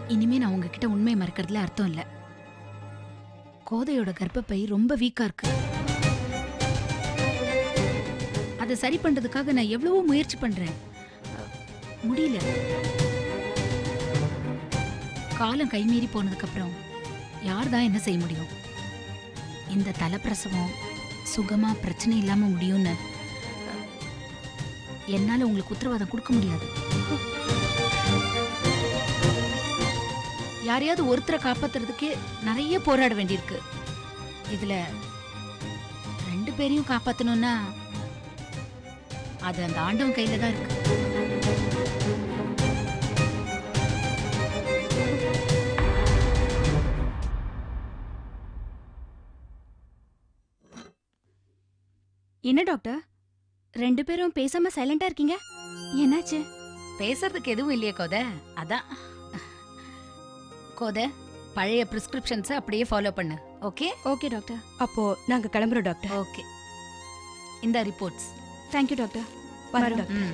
இனிமே நான் உங்ககிட்ட உண்மையை மறைக்கிறதுல அர்த்தம் இல்ல. கோதையோட கர்ப்பப்பை ரொம்ப வீக்கா இருக்கு. அதை சரி பண்றதுக்காக நான் எவ்வளவோ முயற்சி பண்றேன். முடியல. காலம் கைமீறி போனதுக்கு அப்புறம் யார் தான் என்ன செய்ய முடியும்? இந்த தலைப்பிரசவம் சுகமா பிரச்சனை இல்லாம முடியும்னு என்னால உங்களுக்கு உத்தரவாதம் கொடுக்க முடியாது. யாரையாவது ஒருத்தரை காப்பாத்துறதுக்கே நிறைய போராட வேண்டியிருக்கு. இதுல 2 பேரையும் காப்பாத்தணும்னா அது அந்த ஆண்டவன் கையில தான் இருக்கு. என்ன டாக்டர் 2 பேரும் பேசாம சைலண்டா இருக்கீங்க? என்னாச்சு? பேசுறதுக்கு எதுவும் இல்லையே கோதை. அதான் கோதை, பழைய பிரிஸ்கிரிப்ஷன்ஸ் அப்படியே ஃபாலோ பண்ணு. ஓகே? Okay doctor. அப்போ நாங்க கிளம்புறோம் டாக்டர். ஓகே. இந்த ரிப்போர்ட்ஸ். Thank you doctor. வரோம் டாக்டர்.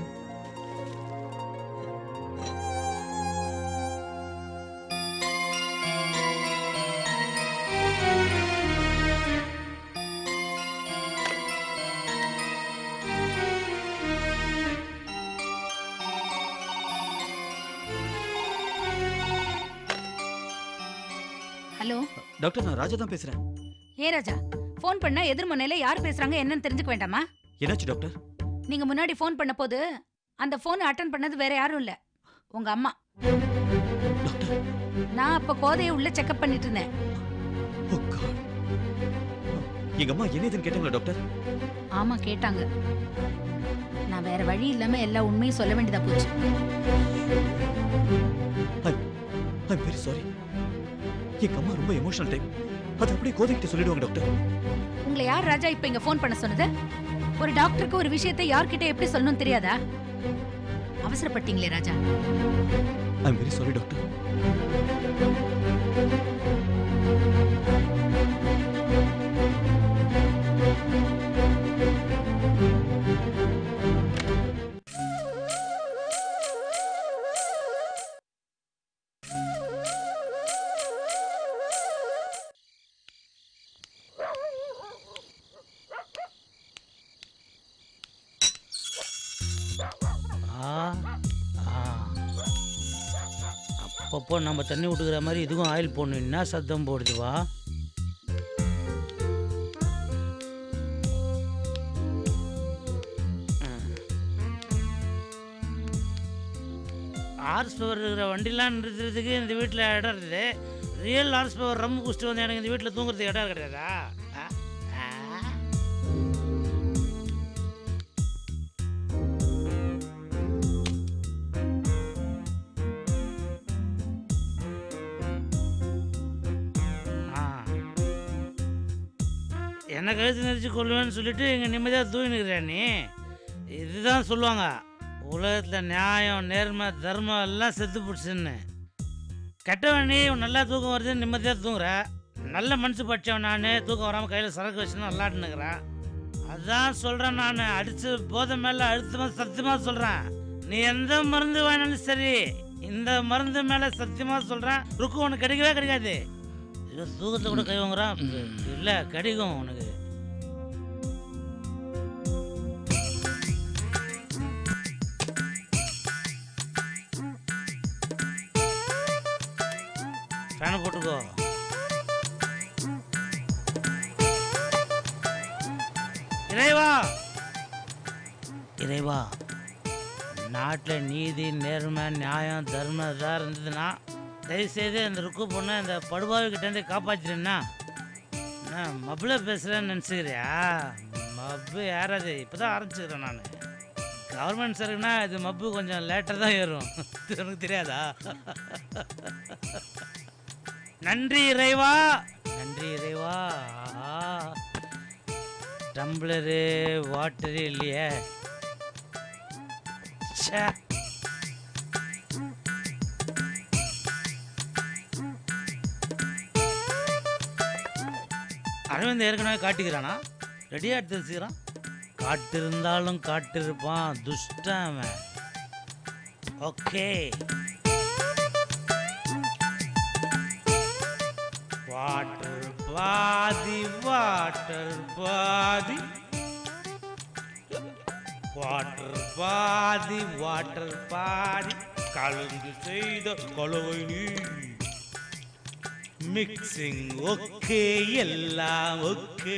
ஹலோ டாக்டர், நான் ராஜா தான் பேசுறேன். ஏ ராஜா, ஃபோன் பண்ணா எதிர்முனையில யார் பேசுறாங்க என்னன்னு தெரிஞ்சுக்க வேண்டாமா? என்னாச்சு டாக்டர்? நீங்க முன்னாடி ஃபோன் பண்ண போது அந்த ஃபோன் அட்டெண்ட் பண்ணது வேற யாரும் இல்ல, உங்க அம்மா. டாக்டர், நான் அப்ப கோதையை உள்ள செக்அப் பண்ணிட்டு இருந்தேன். Oh god. எங்க அம்மா என்ன ஏதுன்னு கேட்டாங்களா டாக்டர்? ஆமா கேட்டாங்க. நான் வேற வழி இல்லாம எல்லா உண்மையும் சொல்ல வேண்டியதா போச்சு. I'm very sorry. எங்க அம்மா ரொம்ப எமோஷனல் டைப். அது அப்படியே கோதைக்கிட்ட சொல்லிடுவாங்க டாக்டர். உங்களை யார் ராஜா இப்ப இங்க ஃபோன் பண்ண சொன்னது? ஒரு டாக்டருக்கு ஒரு விஷயத்தை யார்கிட்ட எப்படி சொல்லணும்னு தெரியாதா? அவசரப்பட்டீங்களே Raja. I'm very sorry doctor. அப்பப்போ நம்ம தண்ணி விட்டுக்கிற மாதிரி இதுக்கும் ஆயில் போடணும். என்ன சத்தம் போடுதுவா? ஹார்ஸ் பவர் இருக்கிற வண்டிலாம் நிறுத்துறதுக்கு இந்த வீட்டில் இடம் இருக்குது. ரியல் ஹார்ஸ் பவர் ரம்மு குடிச்சிட்டு வந்து எனக்கு இந்த வீட்டில் தூங்குறதுக்கு இடம் கிடையாதா? என்ன கழுத்து நெரிச்சு கொள்ளுவேன்னு சொல்லிட்டு இங்கே நிம்மதியாக தூங்கினுக்கிறேன் நீ. இதுதான் சொல்லுவாங்க உலகத்தில் நியாயம் நேர்மை தர்மம் எல்லாம் செத்து பிடிச்சுன்னு. கெட்டவன் நீ நல்லா தூக்கம் வருதுன்னு நிம்மதியாக தூங்குற. நல்ல மனசு பட்சவன் நான் தூக்கம் வராமல் கையில் சரக்கு வச்சுன்னு நல்லாட்டுனுக்கிறேன். அதான் சொல்கிறேன் நான். அடித்து போதை மேலே அழுத்தமாக சத்தியமாக சொல்கிறேன். நீ எந்த மருந்து வேணாலும் சரி, இந்த மருந்து மேலே சத்தியமாக சொல்கிறேன் ருக்கு உனக்கு கிடைக்கவே கிடைக்காது. இது தூக்கத்தை கூட கை வாங்குறான். இல்லை கிடைக்கும் உனக்கு. ஃபேனை போட்டுக்கோ. இறைவா இறைவா, நாட்டில் நீதி நேர்மை நியாயம் தர்மம் இதாக இருந்ததுன்னா தயவுசெய்து இந்த ருக்கு பொண்ணை இந்த படுபாவிக்கிட்டேருந்து காப்பாற்றிடுன்னா. நான் மப்பில் பேசுகிறேன்னு நினச்சிக்கிறியா? மப்பு யாராவது இப்போ தான் ஆரம்பிச்சுக்கிறேன் நான். கவர்மெண்ட் சருக்குன்னா இது மப்பு கொஞ்சம் லேட்டாக தான் ஏறும். உனக்கு தெரியாதா? நன்றி இறைவா, நன்றி இறைவா. டம்ளரு வாட்டரு இல்லையே. சே, அரவிந்த் ஏற்கனவே காட்டிக்கிறானா? ரெடியாக எடுத்து வச்சுக்கிறான். காட்டிருந்தாலும் காட்டிருப்பான் துஷ்டன் அவன். ஓகே பாதி வாட்டர் பாதி வாட்டர் பாதி கலந்து செய்த கலவை நீ மிக்சிங் ஓகே எல்லாம் ஓகே.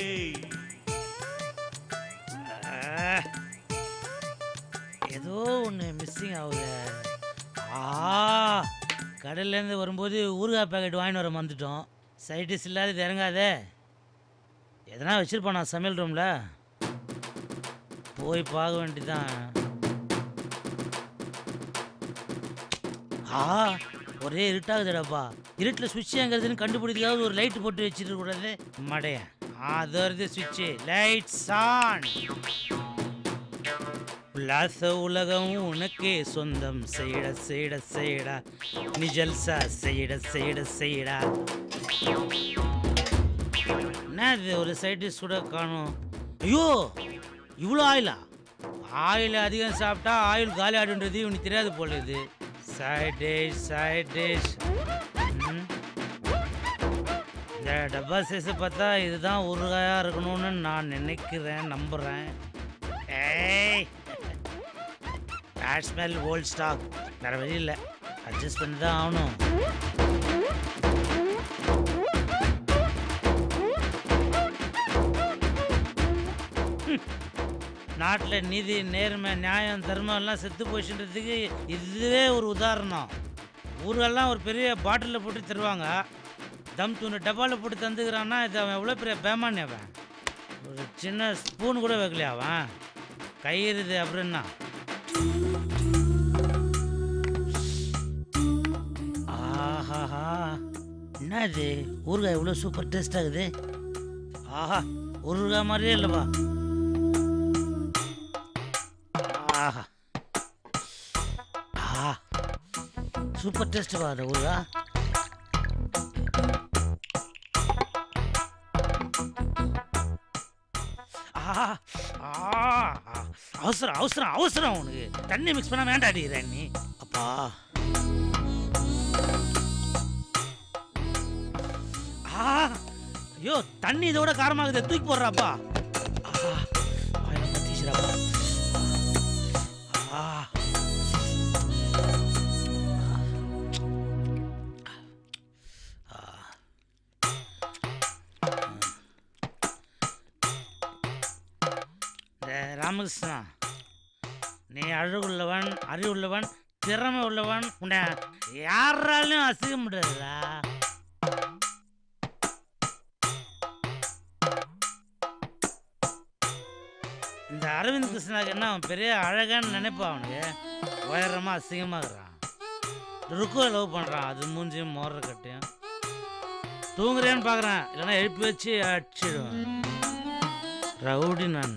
ஏதோ ஒன்று மிஸ்ஸிங் ஆகுது. கடையிலேருந்து வரும்போது ஊறுகாய் பேக்கெட் வாங்கிட்டு வர வந்துட்டோம். சைடிஸ் இல்லாத இது இறங்காதே. எதனா வச்சுருப்பான் நான் சமையல் ரூமில் போய் பார்க்க வேண்டியதான். ஒரே இருட்டாகுதுடாப்பா. இருட்டில் சுவிட்ச் எங்கிறதுன்னு கண்டுபிடிக்காவது ஒரு லைட் போட்டு வச்சுட்டு கூடாது மடையன். அது வருது சுவிட்சு. Lights on. உல்லாச உலகம் உனக்கே சொந்தம். செய்ட செய்ட செய்டா நீ ஜல்சா செய்ட செய்ட செய்டா. என்ன இது ஒரு சைடிஷ் கூட காணும். ஐயோ இவ்வளோ ஆயிலா? ஆயில் அதிகம் சாப்பிட்டா ஆயில் காலி ஆடுன்றது இவனுக்கு தெரியாது போல. இது சைட் டிஷ். இந்த டப்பா சைஸை பார்த்தா இதுதான் ஊறுகாயாக இருக்கணும்னு நான் நினைக்கிறேன், நம்புகிறேன். ஏய் பேட் ஸ்மெல் ஓல்ட் ஸ்டாக். வேறு வழி இல்லை, அட்ஜஸ்ட் பண்ணி தான் ஆகணும். நாட்டில் நீதி நேர்மை நியாயம் தர்மம் எல்லாம் செத்து போச்சுன்றதுக்கு இதுவே ஒரு உதாரணம். ஊரெல்லாம் ஒரு பெரிய பாட்டிலில் போட்டு தருவாங்க. தம் தூணு டப்பாவில் போட்டு தந்துக்கிறான்னா இது அவன் எவ்வளோ பெரிய பேமானி. அவன் ஒரு சின்ன ஸ்பூன் கூட வைக்கலையா அவன்? கயிறுது அப்படின்னா. ஆஹாஹா என்ன இது ஊறுகாய் எவ்வளோ சூப்பர் டேஸ்ட் ஆகுது. ஆஹா ஊறுகாய் மாதிரியே இல்லைப்பா. ஆஹா சூப்பர் டேஸ்ட் பா அந்த ஊறுகாய். அவசரம் அவசரம் அவசரம். உனக்கு தண்ணி மிக்ஸ் பண்ண வேண்டாடிக்கிறேன் நீ. அப்பா ஐயோ தண்ணி இதோட காரமாகுது, தூக்கி போடுறாப்பா. பத்தீச்சுறாப்பா. ராமகிருஷ்ணா நீ அழகுள்ளவன், அறிவுள்ளவன், திறமை உள்ளவன். உன்னை யாராலையும் அசைக்க முடியாதுடா. இந்த அரவிந்த் கிருஷ்ணாக்கு என்ன அவன் பெரிய அழகான்னு நினைப்பான். அவனுக்கு உயரமாக அசிங்கமாகறான். ருக்குவை லவ் பண்ணுறான். அது மூஞ்சியும் மோர்ற கட்டையும். தூங்குறேன்னு பார்க்குறான், இல்லைன்னா எழுப்பி வச்சு அடிச்சிடுவேன். ரவுடி நான்.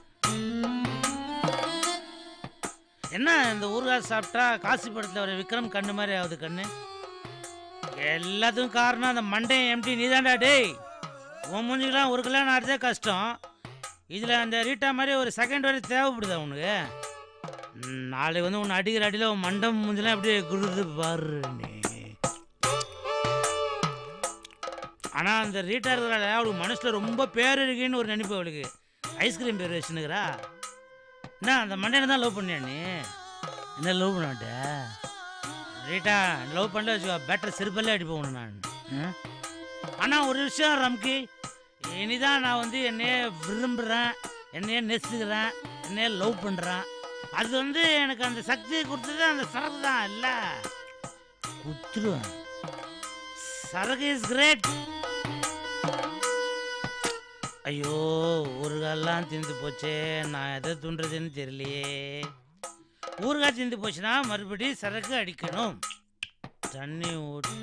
என்ன இந்த ஊறுகாய் சாப்பிட்டா காசி படத்தில் ஒரு விக்ரம் கண்ணு மாதிரி ஆகுது கண்ணு. எல்லாத்துக்கும் காரணம் அந்த மண்டே எம்டி நீதாண்டா. டேய் உன் மூஞ்சிக்கெல்லாம் ஒரு கல்யாணம் ஆடுறதே கஷ்டம். இதில் அந்த ரீட்டா மாதிரி ஒரு செகண்ட் வரை தேவைப்படுதா உனக்கு? நாளைக்கு வந்து உன்னை அடிக்கிற அடியில் உன் மண்டம் மூஞ்செல்லாம் அப்படியே குடுது பாரு நீ. ஆனால் அந்த ரீட்டா இருக்கிறாள் அவளுக்கு மனசில் ரொம்ப பேர் இருக்குன்னு ஒரு நினைப்பு அவளுக்கு. ஐஸ்கிரீம் பேர் வச்சுன்னுக்கிறா. என்ன அந்த மண்டையை தான் லவ் பண்ணியா நீ? என்ன லவ் பண்ண மாட்டேன் ரீட்டா? லவ் பண்ணல வச்சுக்கோ, பெட்டர் சிறுப்பல்லே அடிப்போம் ஒன்று நான். ஆனால் ஒரு விஷயம் ரம்கி, இனிதான் நான் வந்து என்னையே விரும்புகிறேன், என்னையே நெசுக்கிறேன், என்னையே லவ் பண்ணுறேன். அது வந்து எனக்கு அந்த சக்தியை கொடுத்தது அந்த சரக்கு தான். இல்லை குத்துருவேன். சரக்கு இஸ் கிரேட். ஐயோ ஊறுகாயெல்லாம் திந்து போச்சே, நான் எதை தூண்டுறதுன்னு தெரியலையே. ஊறுகாய் திந்து போச்சுன்னா மறுபடியும் சரக்கு அடிக்கணும். தண்ணி ஊற்று.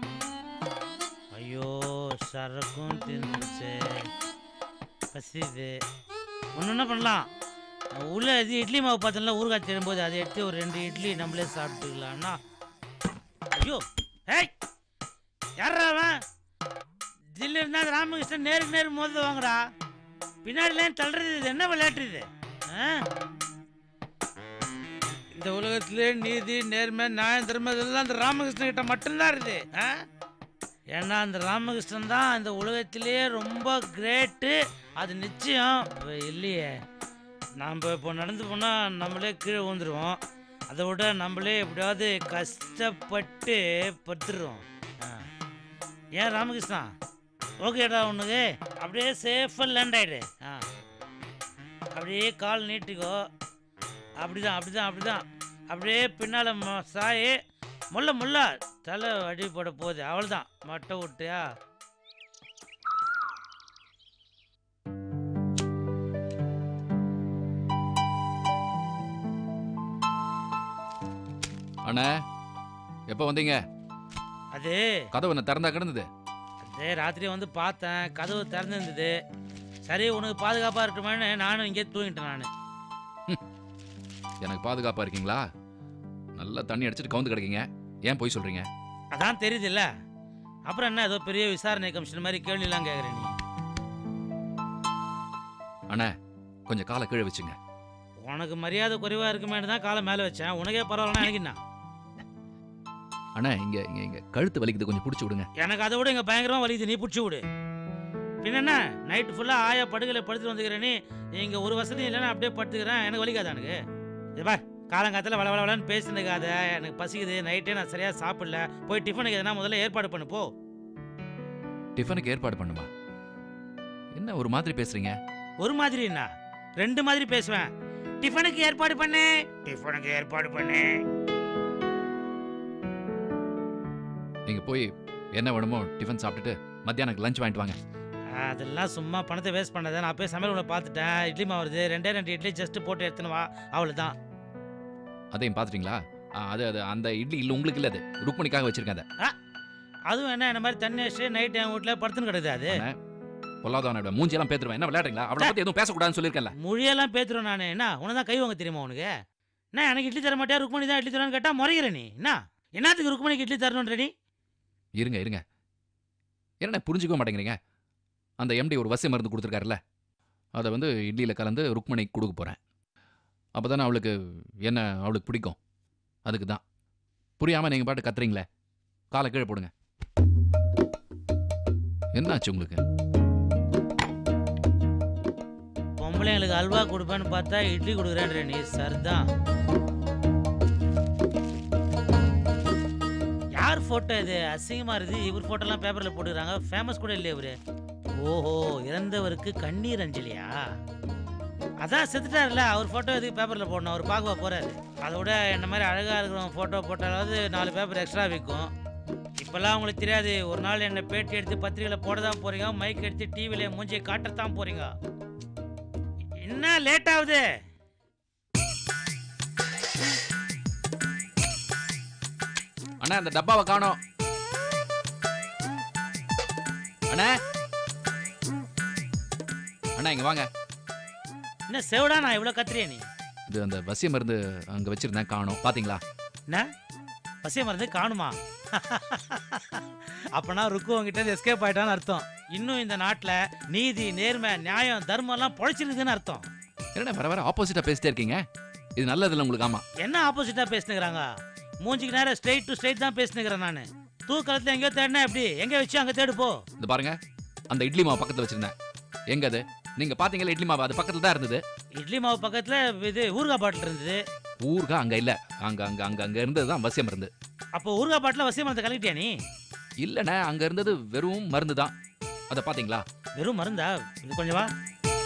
ஐயோ சரக்கும் திந்துச்சு, பசிது. ஒன்று என்ன பண்ணலாம், உள்ள இது இட்லி மாவு பார்த்தோம்ல ஊறுகாய் தேடும்போது அதை எடுத்து ஒரு 2 இட்லி நம்மளே சாப்பிட்டுக்கலாம்னா. ஐயோ ஏய் யாரா அவன்? தில்லு இருந்தால் ராமகிருஷ்ணன் நேருக்கு நேரு மோத வாங்கடா. பின்னாடிலாம் தள்ளுறது இது என்ன விளையாட்டு இது? இந்த உலகத்திலே நீதி நேர்மை நியாயம் தர்மம் இதெல்லாம் அந்த ராமகிருஷ்ணன் கிட்ட மட்டும்தான் இருக்குது. ஏன்னா அந்த ராமகிருஷ்ணன் தான் இந்த உலகத்திலேயே ரொம்ப கிரேட்டு, அது நிச்சயம். இப்போ இல்லையே, நாம் இப்போ நடந்து போனால் நம்மளே கீழே விழுந்துருவோம். அதை விட நம்மளே எப்படியாவது கஷ்டப்பட்டு படுத்துடுறோம். ஏன் ராமகிருஷ்ணா, ஓகேடா உனக்கு? அப்படியே சேஃபாக லேண்ட் ஆகிடு. அப்படியே கால் நீட்டிக்கோ. அப்படிதான் அப்படிதான் அப்படிதான். அப்படியே பின்னால் சாய் முள்ள தலை அடிப்பட போகுது, அவள்தான் மட்டை விட்டியா? அண்ணா எப்போ வந்தீங்க? அது கதவு என்ன திறந்தா கிடந்தது? அதே ராத்திரி வந்து பார்த்தேன், கதவு திறந்துருந்தது. சரி உனக்கு பாதுகாப்பாக இருக்கட்டுமேனு நானும் இங்கே தூங்கிட்டேன். நான் எனக்கு பாதுகாப்பா இருக்கீங்களா? நல்லா தண்ணி அடிச்சிட்டு கவுந்து கிடக்கீங்க, ஏன் போய் சொல்றீங்க? அதான் தெரியுது இல்லை, அப்புறம் என்ன ஏதோ பெரிய விசாரணை கமிஷன் மாதிரி கேள்விலாம் கேட்குற நீ. அண்ணா கொஞ்சம் காலை கீழே வச்சுங்க. உனக்கு மரியாதை குறைவாக இருக்குமேனு தான் காலை மேலே வச்சேன். உனக்கே பரவாயில்லன்னா எனக்கு என்ன? அண்ணா இங்க இங்க இங்க கழுத்து வலிக்குது, கொஞ்சம் பிடிச்சி விடுங்க. எனக்கு அதை விட இங்கே பயங்கரமாக வலிக்குது, நீ பிடிச்சி விடு. பின்ன என்ன, நைட்டு ஃபுல்லாக ஆயா படுகளை படுத்துட்டு வந்துக்கிறேன். நீ இங்கே ஒரு வசதி இல்லைன்னா அப்படியே படுத்துக்கிறேன். எனக்கு வலிக்காதா? எனக்கு இது பார், காலங்காலத்தில் வளவளன்னு பேசுனதுக்காத, எனக்கு பசிக்குது, நைட்டே நான் சரியாக சாப்பிடல. போய் டிஃபனுக்கு எதனா முதல்ல ஏற்பாடு பண்ணு போ. டிஃபனுக்கு ஏற்பாடு பண்ணுமா? என்ன ஒரு மாதிரி பேசுறீங்க? ஒரு மாதிரி என்ன, ரெண்டு மாதிரி பேசுவேன். டிஃபனுக்கு ஏற்பாடு பண்ணு, டிஃபனுக்கு ஏற்பாடு பண்ணு. நீங்க போய் என்ன வேணுமோ டிஃபன் சாப்பிட்டுட்டு மத்தியானம் லஞ்ச் வாங்கிட்டு வாங்க. அதெல்லாம் சும்மா பணத்தை வேஸ்ட் பண்ணதை. நான் போய் சமையல் உள்ள பார்த்துட்டேன், இட்லி மாவு வருது, ரெண்டு இட்லி ஜஸ்ட் போட்டு எடுத்துன்னு வா, அவ்வளோதான். அதையும் பார்த்துட்டீங்களா? அது அது அந்த இட்லி இல்லை, உங்களுக்கு இல்லை, அது ருக்மணிக்காக வச்சிருக்கேன். அதை அதுவும் என்ன மாதிரி தண்ணி வச்சு நைட் என் வீட்டில் படுத்துன்னு கிடக்குது. அது பொல்லாதவனோட மூஞ்சியெல்லாம் பேத்துருவேன். என்ன விளையாடுறீங்களா? அவளை பற்றி எதுவும் பேசக்கூடாதுன்னு சொல்லியிருக்கேன்ல. மொழியெல்லாம் பேத்துருவேன் நான். என்ன உனக்கு தான் கை வாங்க தெரியுமா உனக்கு? என்ன எனக்கு இட்லி தர மாட்டியா? ருக்மணி தான் இட்லி தரணும்னு கேட்டால் முறைகிற நீ. என்னத்துக்கு ருக்மணிக்கு இட்லி தரணுன்ற நீ? இருங்க இருங்க, என்ன புரிஞ்சுக்க மாட்டேங்கிறீங்க? அந்த எம்டி ஒரு வசிய மருந்து கொடுத்துருக்காருல்ல, அதை வந்து இட்லியில் கலந்து ருக்மணிக்கு கொடுக்க போகிறேன். அப்போ தானே அவளுக்கு என்ன அவளுக்கு பிடிக்கும். அதுக்கு தான். புரியாமல் நீங்கள் பாட்டு கத்துறீங்களே, காலை கீழே போடுங்க. என்னாச்சு உங்களுக்கு? பொம்பளைங்களுக்கு அல்வா கொடுப்பேன்னு பார்த்தா இட்லி கொடுக்குறேன்ற நீ. சரிதான். யார் ஃபோட்டோ இது? அசிங்கமாக இருக்குது. இவர் ஃபோட்டோலாம் பேப்பரில் போட்டுக்கிறாங்க. ஃபேமஸ் கூட இல்லையா இவர்? ஓஹோ, இறந்தவருக்கு கண்ணீர் அஞ்சலியா? அதான் செத்துட்டார்ல, அவர் ஃபோட்டோ எதுக்கு பேப்பரில் போடணும்? அவர் பார்க்கவா போகிறாரு? அதை விட என்ன மாதிரி அழகாக இருக்கிறவங்க ஃபோட்டோ போட்டாலாவது 4 பேப்பர் எக்ஸ்ட்ரா விற்கும். இப்போல்லாம் உங்களுக்கு தெரியாது, ஒரு நாள் என்னை பேட்டி எடுத்து பத்திரிகையில் போட தான் போகிறீங்க, மைக் எடுத்து டிவியில் மூஞ்சியை காட்டத்தான் போகிறீங்க. என்ன லேட் ஆகுது? அண்ணா அந்த டப்பாவை காணோம். அண்ணா அண்ணா இங்க வாங்க. என்ன செவடா நான் இவ்வளோ கத்துறிய நீ? இது அந்த வசிய மருந்து அங்கே வச்சிருந்தேன், காணோம். பார்த்தீங்களா? என்ன வசிய மருந்து காணுமா? அப்பனா ருக்கு உங்ககிட்ட எஸ்கேப் ஆயிட்டான்னு அர்த்தம். இன்னும் இந்த நாட்டில் நீதி, நேர்மை, நியாயம், தர்மம்லாம் பொழைச்சிருக்குதுன்னு அர்த்தம். என்ன வர வர ஆப்போசிட்டாக பேசிட்டே இருக்கீங்க? இது நல்லது இல்லை உங்களுக்கு. ஆமா, என்ன ஆப்போசிட்டாக பேசினுக்கிறாங்க? மூஞ்சிக்கு நேரம் ஸ்ட்ரெயிட் டு ஸ்ட்ரெயிட் தான் பேசினுக்கிறேன் நான். தூக்கலத்தில் எங்கேயோ தேடினா எப்படி? எங்கே வச்சு அங்கே தேடு போ. இது பாருங்க, அந்த இட்லி மாவு பக்கத்தில் வச்சிருந்தேன். எங்க அது? நீங்க பாத்தீங்களா? இட்லி மாவு அது பக்கத்துல தான் இருந்தது. இட்லி மாவு பக்கத்தில் இது ஊறுகாய் பாட்டில் இருந்தது. ஊறுகாய் அங்க இல்ல, அங்க அங்க அங்க அங்க இருந்தது தான் வசியம் மருந்து. அப்போ ஊறுகாய் பாட்டில் வசிய மருந்து கலக்கிட்டியா நீ? இல்லண்ணே, அங்க இருந்தது வெறும் மருந்து தான். அதை பாத்தீங்களா? வெறும் மருந்தா? இது கொஞ்சம் வா.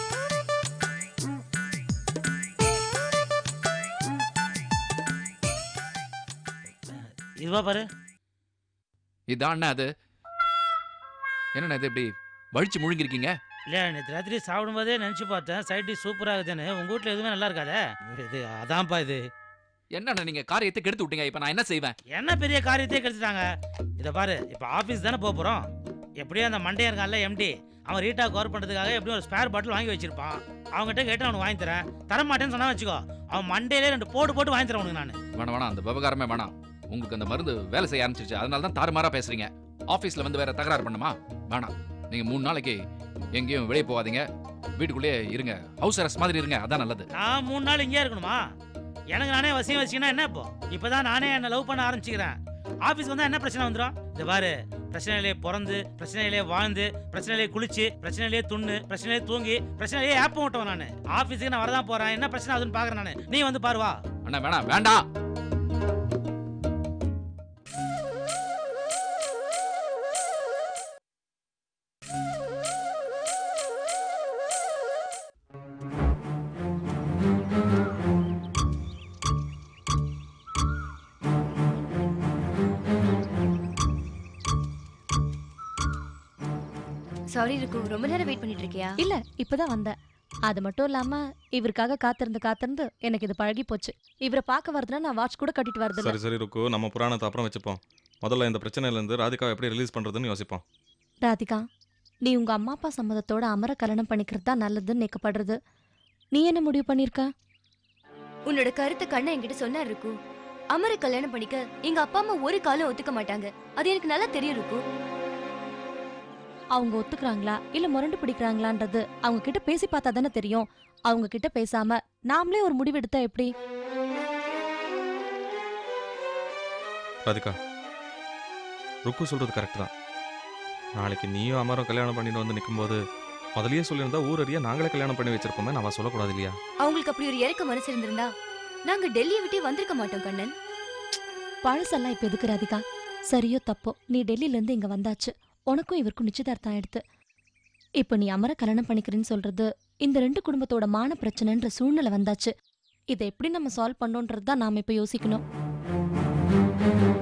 இதுவா பாரு. இதான் அது. என்னண்ணே இது இப்படி வழிச்சு முழுங்கிருக்கீங்க? இல்லை, நேற்று ராத்திரி சாப்பிடும்போதே நினச்சி பார்த்தேன், சைட் டிஷ் சூப்பராக இருக்குதுன்னு. உங்கள் வீட்டில் எதுவுமே நல்லா இருக்காதே. இது அதான்ப்பா. இது என்னண்ணே நீங்க காரியத்தை கெடுத்து விட்டீங்க. இப்போ நான் என்ன செய்வேன்? என்ன பெரிய காரியத்தையே கெடுத்துட்டாங்க. இதை பாரு, இப்போ ஆஃபீஸ் தானே போக போகிறோம். எப்படியும் அந்த மண்டே இருக்கான்ல எம்டி, அவன் ரீட்டா கவர் பண்ணுறதுக்காக எப்படியும் ஒரு ஸ்பேர் பாட்டில் வாங்கி வச்சிருப்பான். அவங்ககிட்ட கேட்டு அவனுக்கு வாங்கி தரேன். தரமாட்டேன்னு சொன்னா வச்சுக்கோ, அவன் மண்டேலே 2 போட்டு வாங்கி தரேன் உனக்கு நான். வேணாம், அந்த விவகாரமே வேணாம். உங்களுக்கு அந்த மருந்து வேலை செய்ய ஆரம்பிச்சிருச்சு, அதனால தான் தாறுமாறா பேசுறீங்க. ஆஃபீஸில் வந்து வேற தகராறு பண்ணுமா? வேணாம். நீங்க 3 நாளைக்கு எங்கேயும் வெளியே போகாதீங்க, வீட்டுக்குள்ளேயே இருங்க. ஹவுஸ் அரெஸ்ட் மாதிரி இருங்க, அதான் நல்லது. நான் 3 நாள் இங்கே இருக்கணுமா? எனக்கு நானே வசியம் வச்சுக்கினா என்ன? இப்போதான் நானே என்ன லவ் பண்ண ஆரம்பிச்சுக்கிறேன். ஆஃபீஸ் வந்தால் என்ன பிரச்சனை வந்துடும்? இந்த பாரு, பிரச்சனையிலே பிறந்து, பிரச்சனையிலே வாழ்ந்து, பிரச்சனையிலே குளிச்சு, பிரச்சனையிலே துண்ணு, பிரச்சனையிலே தூங்கி, பிரச்சனையிலே ஆப்பம் விட்டவன் நான். ஆபீஸுக்கு நான் வரதான் போறேன், என்ன பிரச்சனை அதுன்னு பாக்குறேன் நான். நீ வந்து பாருவா. அண்ணா வேணாம், வேண்டாம். சாரி ருக்கு, ரொம்ப நேரம் வெயிட் பண்ணிட்டு இருக்கியா? இல்ல, இப்பதான் வந்தேன். அது மட்டும் இல்லாம இவருக்காக காத்திருந்து எனக்கு இது பழகி போச்சு. இவரை பார்க்க வரதுன்னா நான் வாட்ச் கூட கட்டிட்டு வரது. சரி சரி ருக்கு, நம்ம புராணத்தை அப்புறம் வச்சுப்போம். முதல்ல இந்த பிரச்சனையிலேருந்து ராதிகாவை எப்படி ரிலீஸ் பண்ணுறதுன்னு யோசிப்போம். ராதிகா, நீ உங்க அம்மா அப்பா சம்மதத்தோட அமர கல்யாணம் பண்ணிக்கிறது தான் நல்லதுன்னு நினைக்கப்படுறது. நீ என்ன முடிவு பண்ணிருக்க? உன்னோட கருத்தை கண்ணா என்கிட்ட சொன்னா ருக்கு. அமர கல்யாணம் பண்ணிக்க எங்க அப்பா அம்மா ஒரு காலம் ஒத்துக்க மாட்டாங்க. அது எனக்கு நல்லா தெரியும் ருக்கு. அவங்க ஒத்துக்கிறாங்களா இல்ல முரண்டு பிடிக்கிறாங்களான்றது அவங்க கிட்ட பேசி பார்த்தா தானே தெரியும். அவங்க கிட்ட பேசாம நாமளே ஒரு முடிவு எடுத்தா எப்படி? ராதிகா, ருக்கு சொல்றது கரெக்ட் தான். நாளைக்கு நீயும் அமரம் கல்யாணம் பண்ணிட்டு வந்து நிற்கும்போது முதலியே சொல்லியிருந்தா ஊரறிய நாங்களே கல்யாணம் பண்ணி வச்சிருப்போமே, நான் சொல்லக்கூடாது இல்லையா? அவங்களுக்கு அப்படி ஒரு இறக்க மனசு இருந்திருந்தா நாங்க டெல்லியை விட்டே வந்திருக்க மாட்டோம் கண்ணன். பழசெல்லாம் இப்ப எதுக்கு ராதிகா? சரியோ தப்போ நீ டெல்லியில இருந்து இங்க வந்தாச்சு. உனக்கும் இவருக்கும் நிச்சயதார்த்தம் ஆயிடுத்து. இப்ப நீ அமர கல்யாணம் பண்ணிக்கிறேன்னு சொல்றது இந்த ரெண்டு குடும்பத்தோட மான பிரச்சனைன்ற சூழ்நிலை வந்தாச்சு. இதை எப்படி நம்ம சால்வ் பண்ணோன்றது தான் நாம இப்ப யோசிக்கணும்.